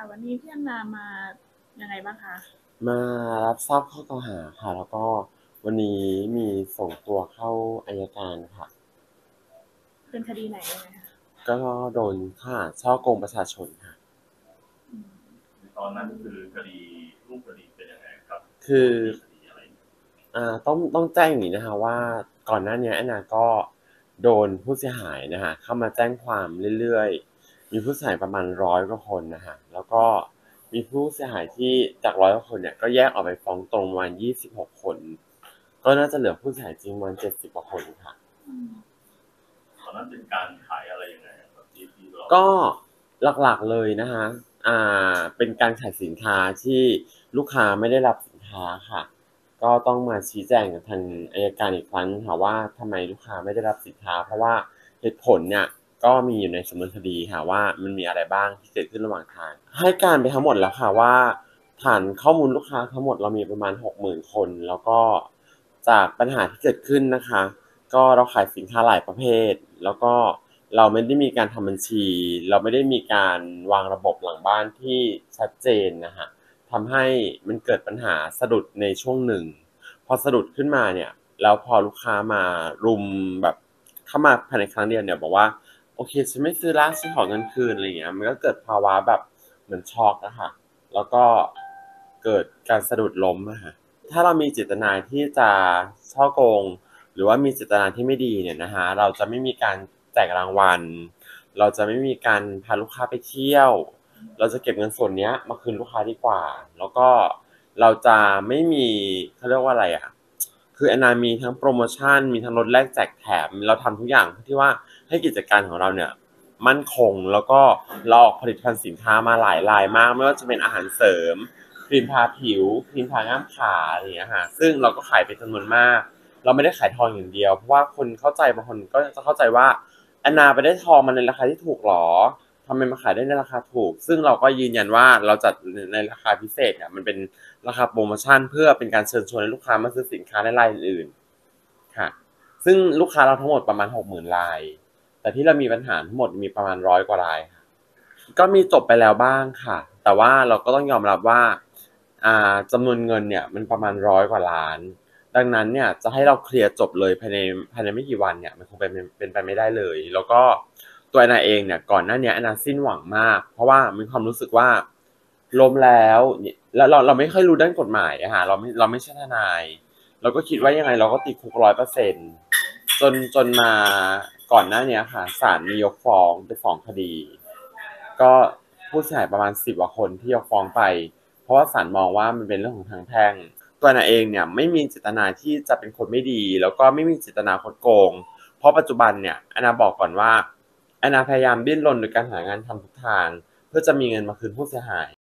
ค่ะวันนี้พี่แอนนามายังไงบ้างคะมารับทราบข้อกล่าวหาค่ะแล้วก็วันนี้มีส่งตัวเข้าอัยการค่ะเป็นคดีไหนยังไงคะก็โดนข้อหาฉ้อโกงประชาชนค่ะอืมตอนนั้นคือคดีรูปคดีเป็นยังไงครับคือมีคดีอะไรต้องแจ้งอย่างนี้นะคะว่าก่อนหน้านี้แอนนาก็โดนผู้เสียหายนะคะเข้ามาแจ้งความเรื่อยๆมีผู้เสียหายประมาณ100 กว่าคนนะคะแล้วก็มีผู้เสียหายที่จาก100 กว่าคนเนี่ยก็แยกออกไปฟ้องตรงประมาณ26 คนก็น่าจะเหลือผู้เสียหายจริงประมาณ70 กว่าคนค่ะอืมตอนนั้นเป็นการขายอะไรยังไงครับที่เราก็หลักๆเลยนะคะเป็นการขายสินค้าที่ลูกค้าไม่ได้รับสินค้าค่ะก็ต้องมาชี้แจงกับทางอัยการอีกครั้งค่ะว่าทำไมลูกค้าไม่ได้รับสินค้าเพราะว่าเหตุผลเนี่ยก็มีอยู่ในสำนวนคดีค่ะว่ามันมีอะไรบ้างที่เกิดขึ้นระหว่างทางให้การไปทั้งหมดแล้วค่ะว่าฐานข้อมูลลูกค้าทั้งหมดเรามีประมาณ60,000 คนแล้วก็จากปัญหาที่เกิดขึ้นนะคะก็เราขายสินค้าหลายประเภทแล้วก็ เราไม่ได้มีการทำบัญชีเราไม่ได้มีการวางระบบหลังบ้านที่ชัดเจนนะฮะทำให้มันเกิดปัญหาสะดุดในช่วงหนึ่งพอสะดุดขึ้นมาเนี่ยแล้วพอลูกค้ามารุมแบบเข้ามาภายในครั้งเดียวเนี่ยบอกว่าโอเคฉันไม่ซื้อละฉันขอเงินคืนอะไรอย่างเงี้ยมันก็เกิดภาวะแบบเหมือนช็อกอะค่ะแล้วก็เกิดการสะดุดล้มอะค่ะถ้าเรามีเจตนาที่จะฉ้อโกง หรือว่ามีเจตนาที่ไม่ดีเนี่ยนะคะเราจะไม่มีการแจกรางวัลเราจะไม่มีการพาลูกค้าไปเที่ยวเราจะเก็บเงินส่วนนี้มาคืนลูกค้าดีกว่าแล้วก็เราจะไม่มีเขาเรียกว่าอะไรอ่ะคือแอนนามีทั้งโปรโมชั่นมีทั้งลดแลกแจกแถมเราทำทุกอย่างเพื่อที่ว่าให้กิจการของเราเนี่ยมั่นคงแล้วก็เราออกผลิตภัณฑ์สินค้ามาหลายรายมากไม่ว่าจะเป็นอาหารเสริมครีมทาผิวครีมทาง่ามขาอะไรอย่างเงี้ยค่ะซึ่งเราก็ขายเป็นจำนวนมาก เราไม่ได้ขายทองอย่างเดียวเพราะว่าคนเข้าใจบางคนก็จะเข้าใจว่าแอนนาไปได้ทองมาในราคาที่ถูกหรอทำไมมาขายได้ในราคาถูกซึ่งเราก็ยืนยันว่าเราจัดในราคาพิเศษเนี่ยมันเป็นราคาโปรโมชั่นเพื่อเป็นการเชิญชวนให้ลูกค้ามาซื้อสินค้าในรายอื่นๆค่ะซึ่งลูกค้าเราทั้งหมดประมาณ60,000 รายแต่ที่เรามีปัญหาทั้งหมดมีประมาณ100 กว่ารายค่ะก็มีจบไปแล้วบ้างค่ะแต่ว่าเราก็ต้องยอมรับว่าจำนวนเงินเนี่ยมันประมาณ100 กว่าล้าน ดังนั้นเนี่ยจะให้เราเคลียร์จบเลยภายในไม่กี่วันเนี่ยมันคงเป็นไปไม่ได้เลยแล้วก็ตัวแอนนาเองเนี่ยก่อนหน้านี้แอนนาสิ้นหวังมากเพราะว่ามีความรู้สึกว่าล้มแล้วเนี่ยแล้วเราไม่ค่อยรู้ด้านกฎหมายอะค่ะเราไม่ใช่ทนายเราก็คิดว่ายังไงเราก็ติดคุก100%จนมาก่อนหน้านี้ค่ะศาลมียกฟ้องไป2 คดีก็ผู้เสียหายประมาณ10 กว่าคนที่ยกฟ้องไปเพราะว่าศาลมองว่ามันเป็นเรื่องของทางแพ่ง ตัวนาเองเนี่ยไม่มีเจตนาที่จะเป็นคนไม่ดีแล้วก็ไม่มีเจตนาคดโกงเพราะปัจจุบันเนี่ยแอนนาบอกก่อนว่าแอนนาพยายามดิ้นรนโดยการหางานทำทุกทางเพื่อจะมีเงินมาคืนผู้เสียหาย